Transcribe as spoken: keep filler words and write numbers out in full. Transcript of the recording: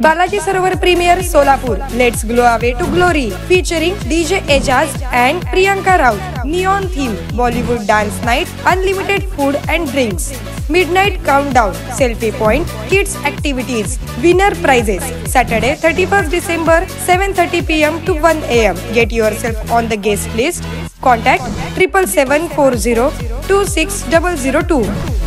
Balaji Sarovar premiere Solapur. Let's glow away to glory. Featuring D J Ejaz and Priyanka Raut. Neon theme, Bollywood dance night, unlimited food and drinks. Midnight countdown, selfie point, kids activities, winner prizes. Saturday thirty-first December, seven thirty p m to one a m Get yourself on the guest list. Contact triple seven four zero two six zero zero two.